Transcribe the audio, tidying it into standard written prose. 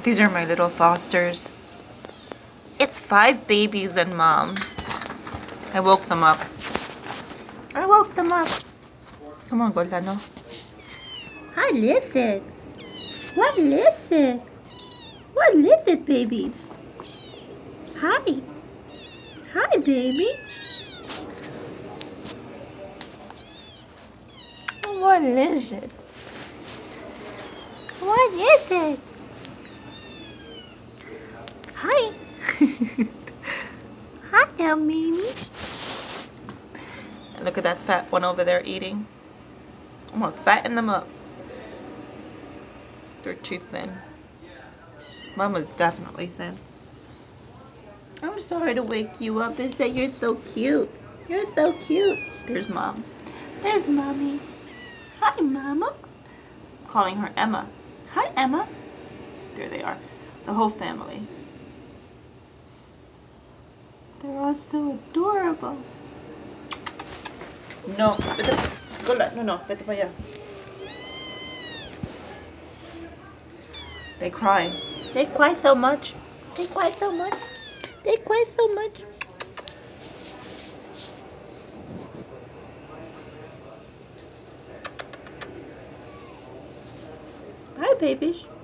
These are my little Fosters. It's 5 babies and mom. I woke them up. Come on, Goldano. Hi, listen. What listen? What listen, babies? Hi. Hi, baby. What is it? What is it? Hi. Hi there, babies. And look at that fat one over there eating. I'm gonna fatten them up. They're too thin. Mama's definitely thin. I'm sorry to wake you up. Is that you're so cute. You're so cute. There's mom. There's mommy. Hi, mama. I'm calling her Emma. Hi, Emma. There they are. The whole family. They're all so adorable. No, no, vete para allá. They cry. They cry so much. They cry so much. They cry so much. Bye, babies.